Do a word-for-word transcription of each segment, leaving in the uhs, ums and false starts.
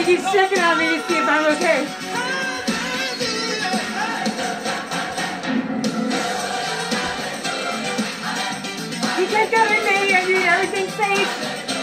He's checking on me to see if I'm okay. He kept telling me I'm doing everything safe.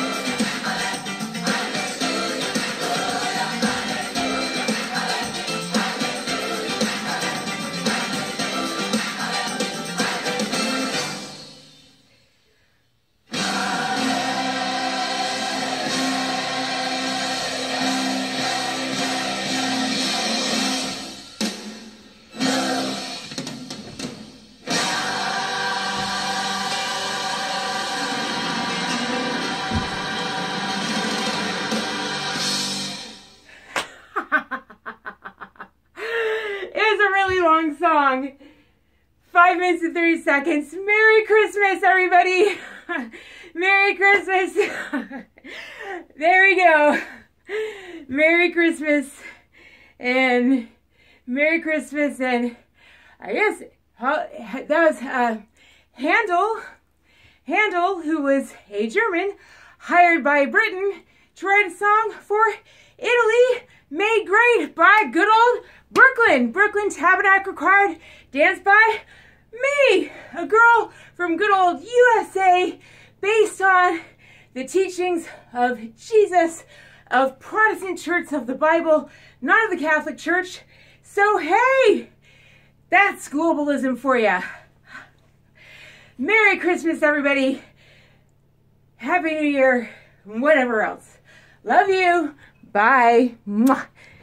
Long song. Five minutes and thirty seconds. Merry Christmas, everybody. Merry Christmas. There we go. Merry Christmas. And Merry Christmas. And I guess that was uh, Handel. Handel, who was a German, hired by Britain to write a song for Italy, made great by good old Brooklyn. Brooklyn Tabernacle Choir, danced by me, a girl from good old U S A, based on the teachings of Jesus, of Protestant Church of the Bible, not of the Catholic Church. So hey, that's globalism for you. Merry Christmas, everybody. Happy New Year, whatever else. Love you. Bye. Mwah.